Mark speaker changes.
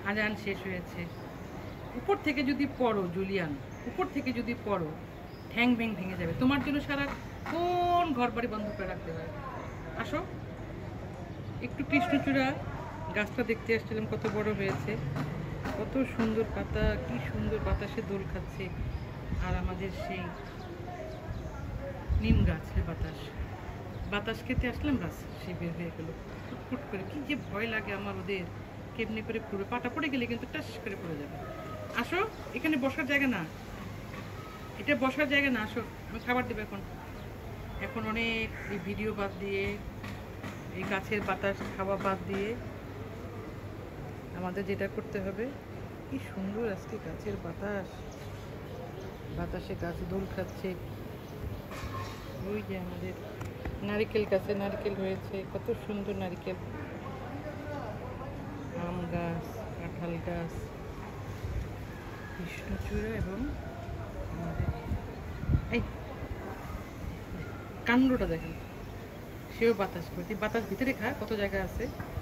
Speaker 1: আজান শেষ হয়েছে। উপর থেকে যদি পড়ো জুলিয়ান, উপর থেকে যদি পড়ো ঠ্যাং ভ্যাং ভেঙে যাবে। তোমার জন্য সারা কোন ঘর বাড়ি বন্ধ করে রাখতে হয়। আসো, একটু কৃষ্ণচূড়া গাছটা দেখতে আসছিলাম, কত বড় হয়েছে, কত সুন্দর পাতা, কি সুন্দর বাতাসে দোল খাচ্ছে। আর আমাদের সেই নিম গাছের বাতাস, বাতাস খেতে আসলাম, বাস সে বের হয়ে গেলো ফুটফুট করে। কি যে ভয় লাগে আমার ওদের, কেমনি করে পুরো পাটা পড়ে গেলে কিন্তু টাস করে পড়ে যাবে। আসো, এখানে বসার জায়গা না, এটা বসার জায়গা না। আসো, আমি খাবার দেবো এখন। এখন অনেক এই ভিডিও বাদ দিয়ে, এই গাছের বাতাস খাওয়া বাদ দিয়ে আমাদের যেটা করতে হবে, কি সুন্দর আজকে গাছের বাতাস, বাতাসে গাছ দোল খাচ্ছে। ওই যে আমাদের নারিকেল গাছে নারকেল হয়েছে, কত সুন্দর নারিকেল। আম গাছ, কাঁঠাল গাছ, কৃষ্ণচূড়া এবং আমাদের এই কাণ্ডটা দেখেন, সেও বাতাস করছে। বাতাস ভিতরে খা, কত জায়গা আছে।